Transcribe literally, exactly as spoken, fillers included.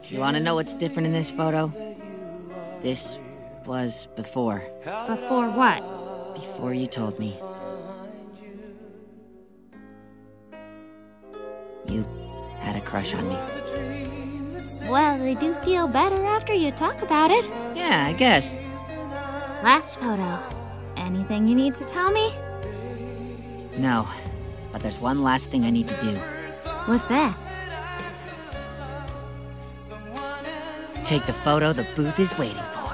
You wanna know what's different in this photo? This was before. Before what? Before you told me. You had a crush on me. Well, they do feel better after you talk about it. Yeah, I guess. Last photo. Anything you need to tell me? No, but there's one last thing I need to do. What's that? Take the photo the booth is waiting for.